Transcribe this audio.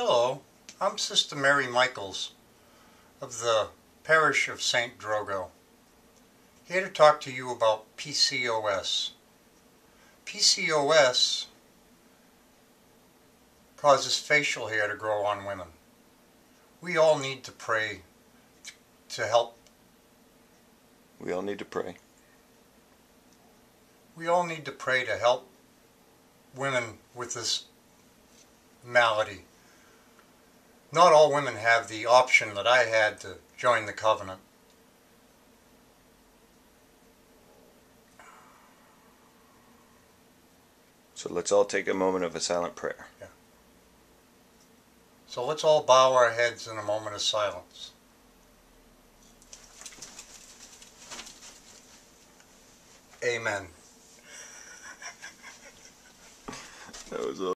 Hello, I'm Sister Mary Michaels of the parish of Saint Drogo, here to talk to you about PCOS. PCOS causes facial hair to grow on women. We all need to pray to help. We all need to pray. We all need to pray to help women with this malady. Not all women have the option that I had to join the covenant. So let's all take a moment of a silent prayer. Yeah. So let's all bow our heads in a moment of silence. Amen. That was